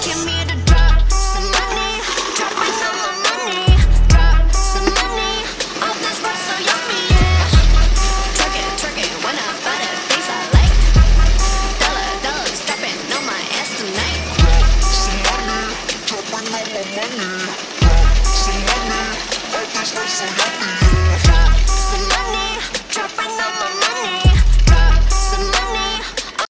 Came here to drop some money, dropping all my money. Drop some money, all this love so yummy, yeah. Twerk it, when I buy that face I like. Dollars dropping on my ass tonight. Some money, dropping all my money. Some money, all this love so yummy.